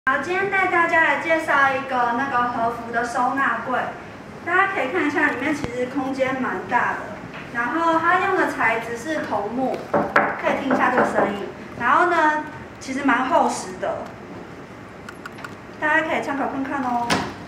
好，今天带大家来介绍一个和服的收纳柜，大家可以看一下，里面其实空间蛮大的。然后它用的材质是桐木，可以听一下这个声音。然后呢，其实蛮厚实的，大家可以参考看看哦。